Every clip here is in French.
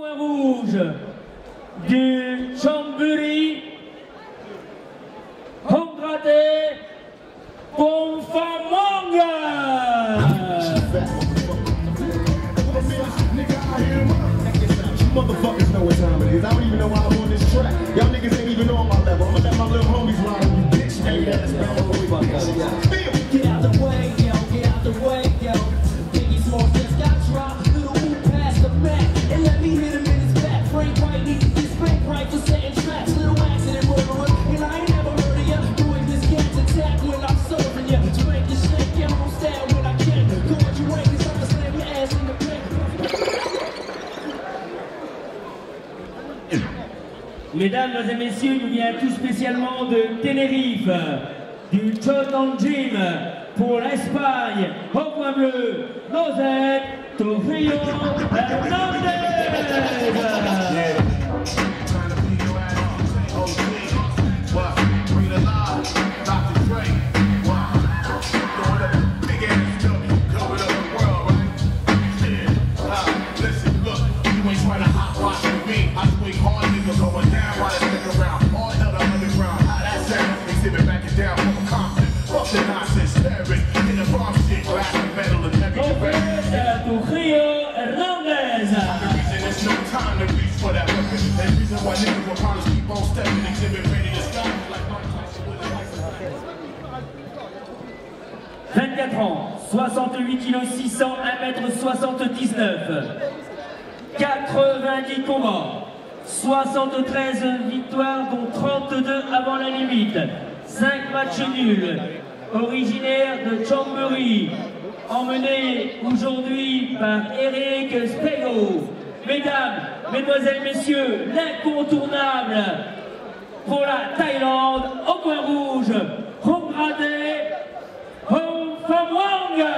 Coin rouge du Chambéry, Hongrate Pomfamanga. Motherfuckers know what time it is. I don't even know why I'm on this track. Y'all niggas ain't even on my level. I'ma let my little homies ride on you, bitch. Hey, that's not what we about to get out the way, yo, get out the way, yo. Biggie Smalls just got dropped. Little move past the Mac and let me hit him in his back. Frank White needs to get spanked right for setting traps. Little accident murderer, and I ain't never heard of ya. Doing this cat's attack when I'm serving ya. Spank your shake, your own style when I can. Go what you ain't, cause I'ma slam your ass in the back. Mesdames et messieurs, il nous vient tout spécialement de Tenerife, du Choton Gym, pour l'Espagne, au coin bleu, José Trujillo Hernández. Ans, 68 kg 600, 1m79, 90 combats, 73 victoires dont 32 avant la limite, 5 matchs nuls, originaire de Chambéry, emmené aujourd'hui par Eric Spego. Mesdames, mesdemoiselles, messieurs, l'incontournable pour la Thaïlande, au coin rouge, Hongrate Pomfamanga.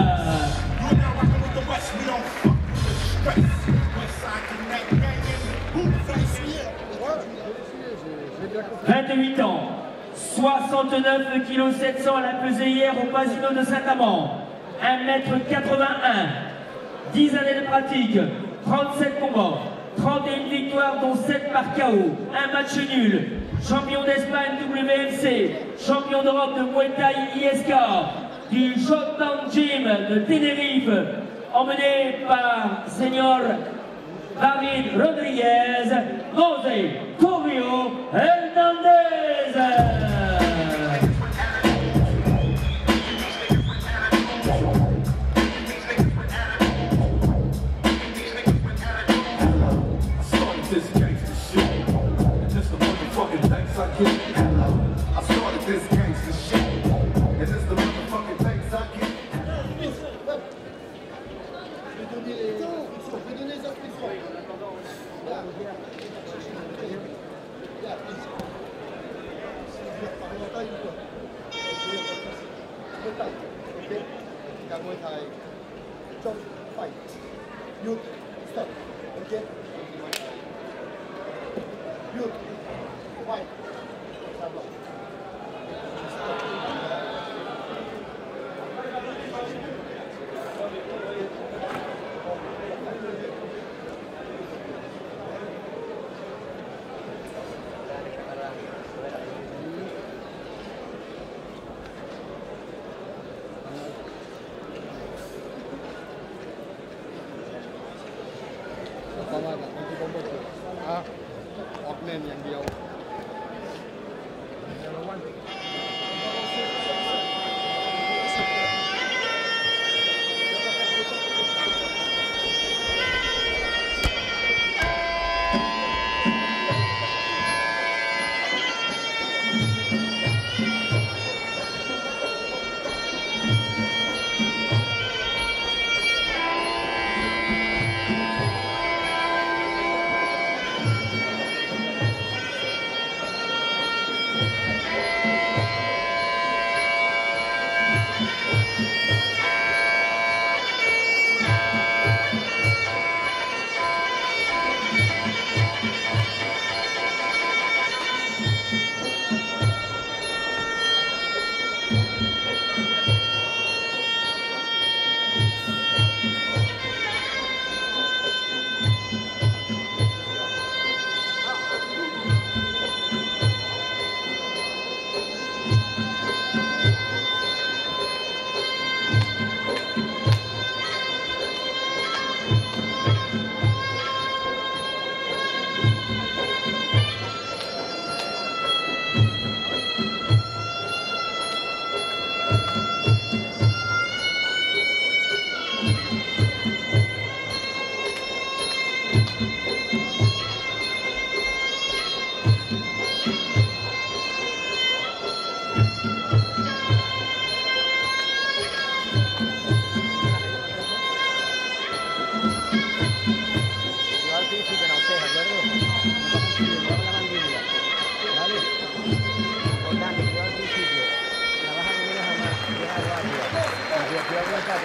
28 ans, 69 kg 700 à la pesée hier au Casino de Saint-Amand, 1m81, 10 années de pratique, 37 combats, 31 victoires dont 7 par KO, un match nul, champion d'Espagne WMC, champion d'Europe de Muay Thai ISK, du Showdown Gym de Tenerife, emmené par Senior David Rodriguez, José Trujillo Hernández.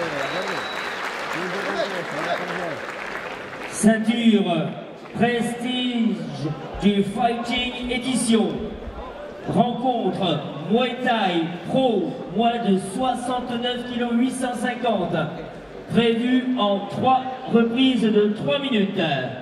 Ceinture Prestige du Fighting Édition. Rencontre Muay Thai Pro, moins de 69 kg 850. Prévue en 3 reprises de 3 minutes.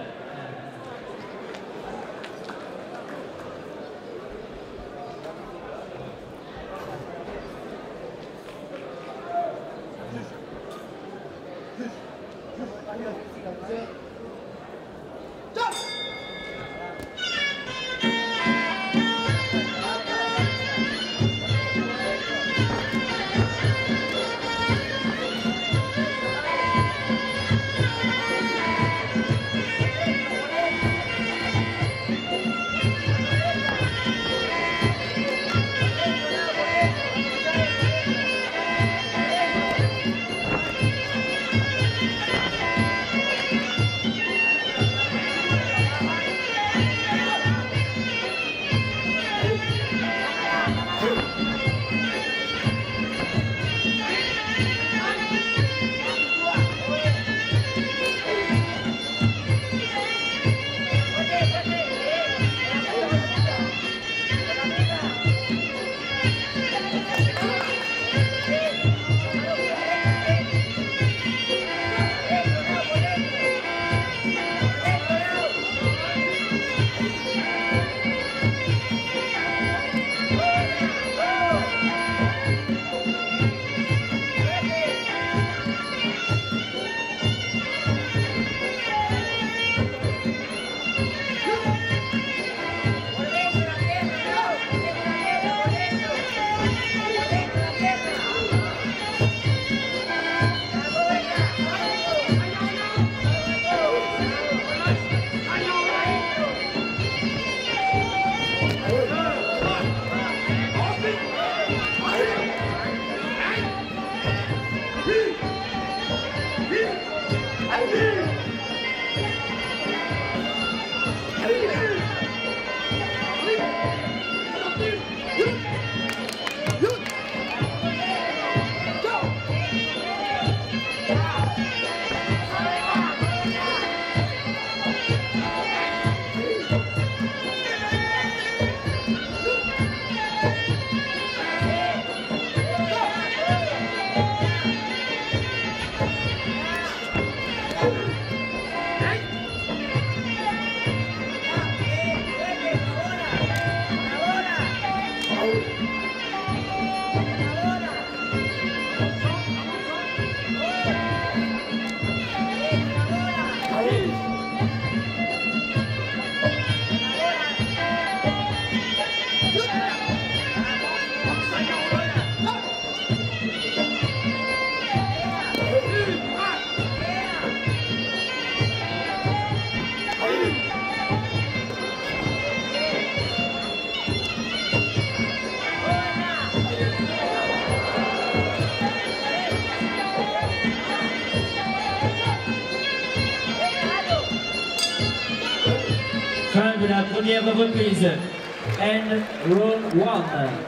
Fin de la première reprise. And roll 1.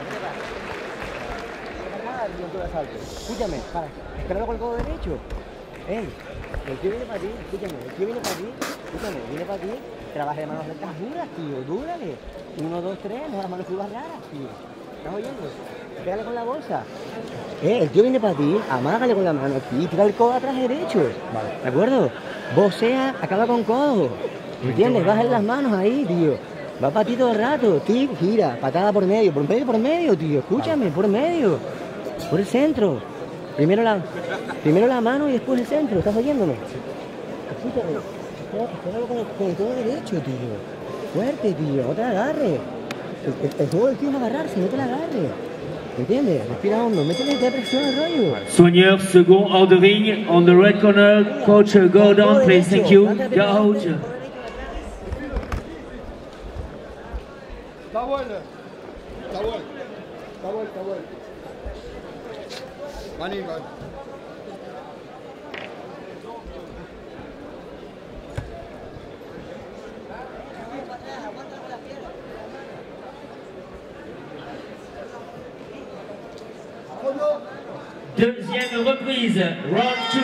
Escúchame, espéralo con el codo derecho. Ey, el tío viene para ti, escúchame, el tío viene para ti, escúchame, viene para ti, trabaja de manos rectas duras, tío, dúrale. 1, 2, 3, no las manos curvas raras, tío. ¿Estás oyendo? Pégale con la bolsa. El tío viene para ti, amágale con la mano aquí, tira el codo atrás derecho. Vale. ¿De acuerdo? Vocea, acaba con codo. ¿Entiendes? Baja las manos ahí, tío. Va para ti todo el rato, tío, gira, patada por medio, tío. Escúchame, por medio. Por el centro. Primero la mano y después el centro. ¿Estás oyéndome? Escúchame. Espéralo con el codo derecho, tío. Fuerte, tío. No te la agarres. El juego del tío es agarrarse, no te la agarres. ¿Entiendes? Respira hondo. Métele de presión al rollo. Soigneur, second out the ring. On the red corner, coach Gordon, please. Thank you. Coach. Está bueno. Maní, man. Deuxième reprise, round 2.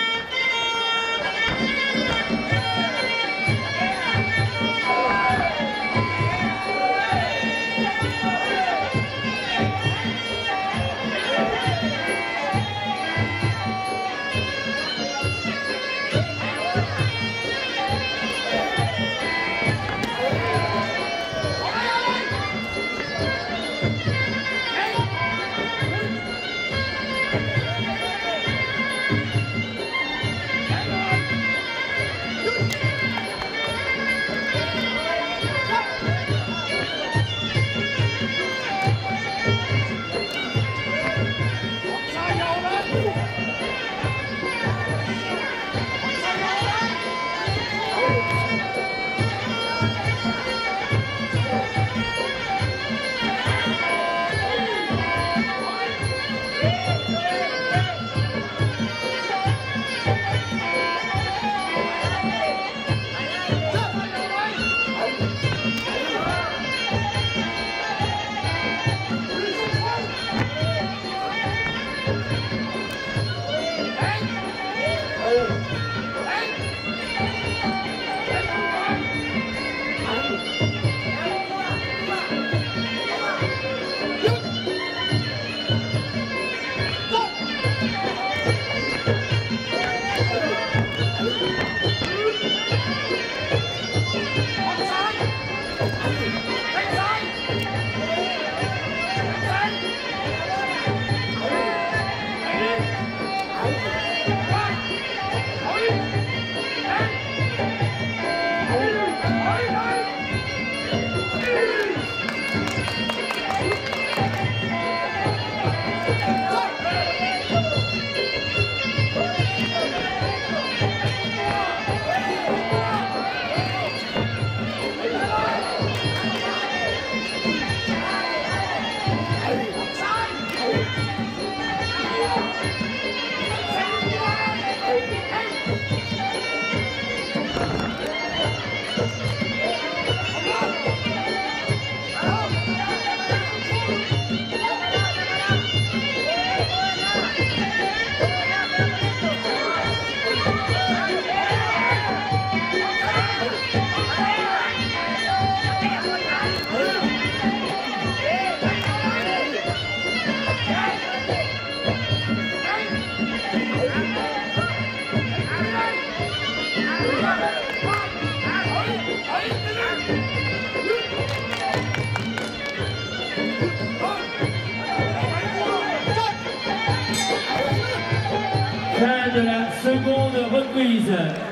Fin de la seconde reprise.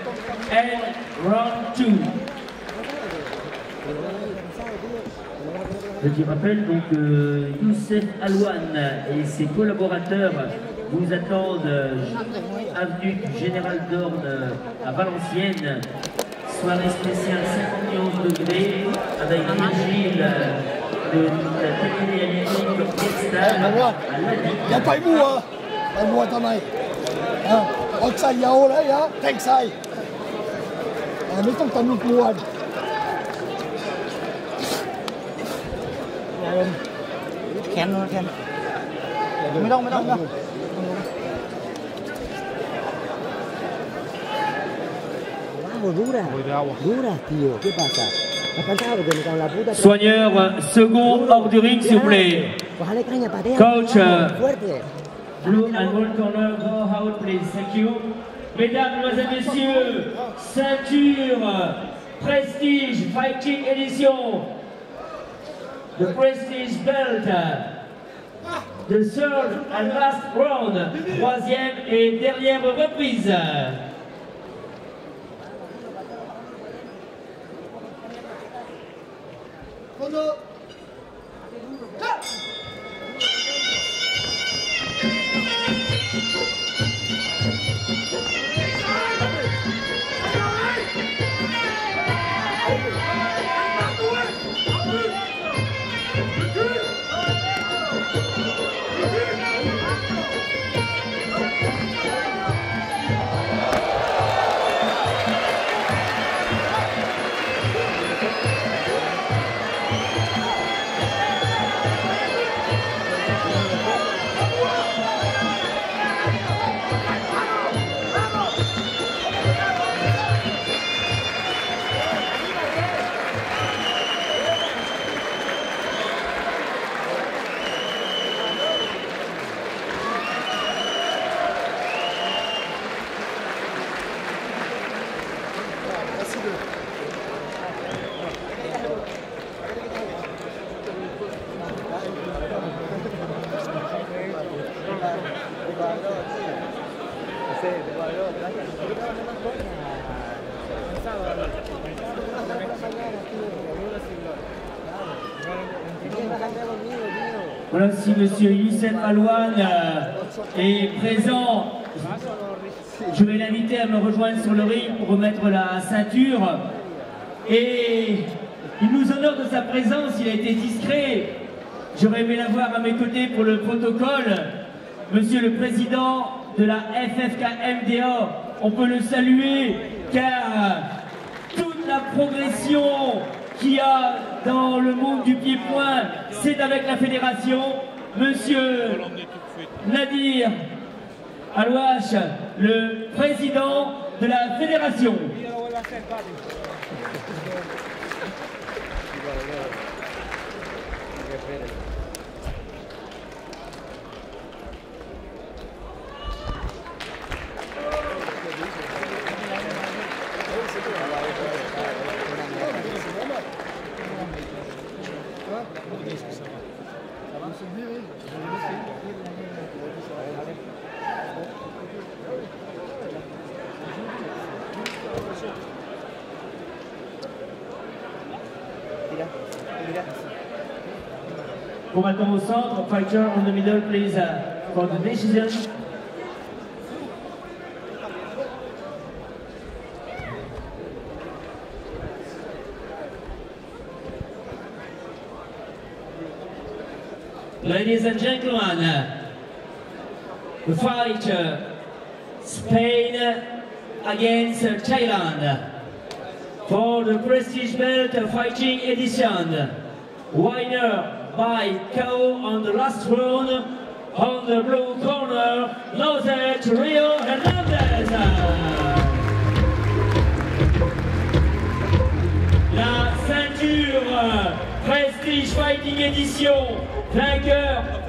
And round 2. Je rappelle donc que Youssef Alouane et ses collaborateurs vous attendent avenue du Général d'Orne à Valenciennes. Soirée spéciale 51 degrés avec Virgile de la télé-réalité Kestal à Ladic. อย่าไปมั่วไปมั่วทำไมอดใส่ยาวเลยฮะแทงใส่ไม่ต้องตำรวจกวนแขนแขนไม่ต้องDura, tío, ¿qué pasa? La cansado porque me cago en la puta. Soigneur, second hors du ring, s'il vous plaît. Bájale caña, patea. Coach, fuerte. Blue and Gold Corner, go out, please. Thank you. Mesdames, Mesdemoiselles, Messieurs, ceinture, Prestige, Fighting Edition, the Prestige Belt, the third and last round, troisième et dernière reprise. Voilà, si monsieur Youssef Malouane est présent, je vais l'inviter à me rejoindre sur le ring pour remettre la ceinture. Et il nous honore de sa présence, il a été discret. J'aurais aimé l'avoir à mes côtés pour le protocole. Monsieur le président de la FFK-MDA, on peut le saluer car toute la progression qu'il y a dans le monde du pied-point, c'est avec la fédération. Monsieur Nadir Alouache, le président de la fédération. Combattant au centre, fighter on the middle, please, for the decision. Ladies and gentlemen, the fight Spain against Thailand for the Prestige Belt Fighting Edition. Winner by KO on the last round, on the blue corner, José Rio Hernandez. La ceinture Prestige Fighting Edition, vainqueur